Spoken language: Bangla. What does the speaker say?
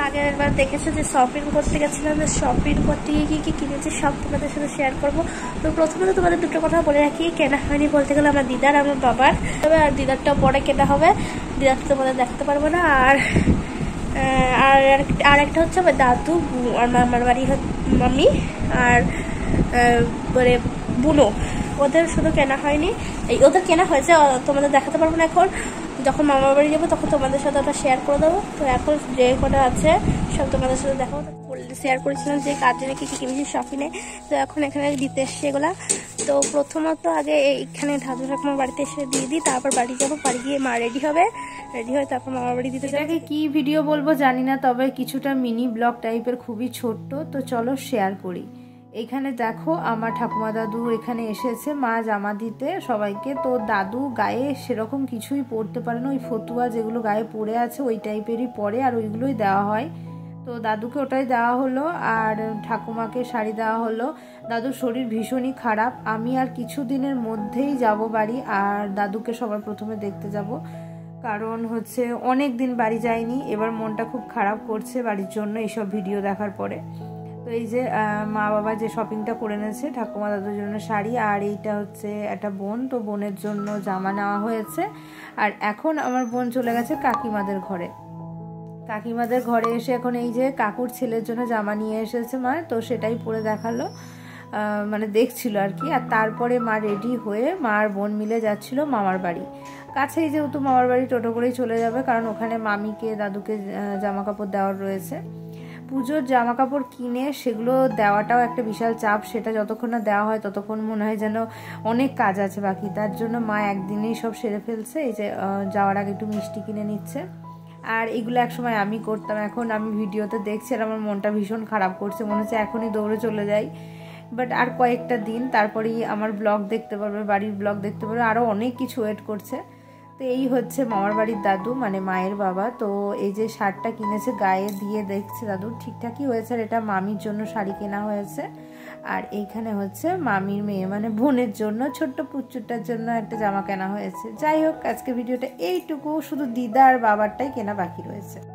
আগের বার দেখেছো যে শপিং করতে গেছিলাম, শপিং করতে গিয়ে কি কি কিনেছি সব তোমাদের সাথে শেয়ার করবো। তো প্রথমে তো তোমাদের দুটো কথা বলে রাখি, কেনা হয়নি বলতে গেলে আমার দিদার আমার বাবার, তবে আর দিদারটাও পরে কেনা হবে, দিদারটা তোমাদের দেখাতে পারবো না। আর একটা হচ্ছে আমার দাদু আর মামার বাড়ি মামি আর মানে বুনো, ওদের শুধু কেনা হয়নি, ওদের কেনা হয়েছে, তোমাদের দেখাতে পারবো না এখন। যখন মামার বাড়ি যাবো তখন তোমাদের সাথে ওটা শেয়ার করে দেবো। তো এখন যে কটা আছে সব তোমাদের সাথে দেখাবো। শেয়ার করেছিলাম যে কাজে নাকি কী কিনেছি শপিংয়ে, তো এখন এখানে দিতে এসছে এগুলা। তো প্রথমত আগে এইখানে দাদু ঠাকুমার বাড়িতে এসে দিয়ে দিই, তারপর বাড়ি যাবো, বাড়ি গিয়ে মা রেডি হবে, রেডি হয়ে তারপর মামার বাড়ি দিতে যাবে। কি ভিডিও বলবো জানি না, তবে কিছুটা মিনি ব্লগ টাইপের, খুবই ছোট্ট। তো চলো শেয়ার করি। এখানে দেখো আমার ঠাকুমা দাদু এখানে এসেছে মা জামা দিতে সবাইকে। তো দাদু গায়ে সেরকম কিছুই পরতে পারে না, ওই ফতুয়া যেগুলো গায়ে পরে আছে ওই টাইপেরই পরে, আর ওইগুলোই দেওয়া হয়। তো দাদুকে ওটাই দেওয়া হলো, আর ঠাকুমাকে শাড়ি দেওয়া হলো। দাদুর শরীর ভীষণই খারাপ, আমি আর কিছুদিনের মধ্যেই যাব বাড়ি, আর দাদুকে সবার প্রথমে দেখতে যাব, কারণ হচ্ছে অনেক দিন বাড়ি যায়নি। এবার মনটা খুব খারাপ করছে বাড়ির জন্য এইসব ভিডিও দেখার পরে। তো এই যে মা বাবা যে শপিংটা করে এনেছে ঠাকুমা দাদুর জন্য শাড়ি, আর এইটা হচ্ছে একটা বোন, তো বোনের জন্য জামা নেওয়া হয়েছে। আর এখন আমার বোন চলে গেছে কাকিমাদের ঘরে। কাকিমাদের ঘরে এসে এখন এই যে কাকুর ছেলের জন্য জামা নিয়ে এসেছে মা, তো সেটাই পরে দেখালো, মানে দেখছিল আর কি। আর তারপরে মা রেডি হয়ে মা আর বোন মিলে যাচ্ছিল মামার বাড়ি। কাছেই যেহেতু মামার বাড়ি, টোটো করেই চলে যাবে, কারণ ওখানে মামিকে দাদুকে জামা কাপড় দেওয়ার রয়েছে। পুজোর জামা কাপড় কিনে সেগুলো দেওয়াটাও একটা বিশাল চাপ, সেটা যতক্ষণ না দেওয়া হয় ততক্ষণ মনে হয় যেন অনেক কাজ আছে বাকি। তার জন্য মা একদিনেই সব সেরে ফেলছে। এই যে যাওয়ার আগে একটু মিষ্টি কিনে নিচ্ছে, আর এগুলো একসময় আমি করতাম, এখন আমি ভিডিওতে দেখছি আর আমার মনটা ভীষণ খারাপ করছে, মনে হচ্ছে এখনই দৌড়ে চলে যাই। বাট আর কয়েকটা দিন তারপরেই আমার ব্লগ দেখতে পারবে, বাড়ির ব্লগ দেখতে পারবে, আরও অনেক কিছু ওয়েট করছে। তো এই হচ্ছে মামার বাড়ির দাদু, মানে মায়ের বাবা। তো এই যে শার্টটা কিনেছে গায়ে দিয়ে দেখছে দাদু ঠিকঠাকই হয়েছে, আর এটা মামির জন্য শাড়ি কেনা হয়েছে। আর এইখানে হচ্ছে মামির মেয়ে মানে বোনের জন্য, ছোট্ট পুচুরটার জন্য একটা জামা কেনা হয়েছে। যাই হোক, আজকে ভিডিওটা এইটুকু, শুধু দিদা আর বাবারটাই কেনা বাকি রয়েছে।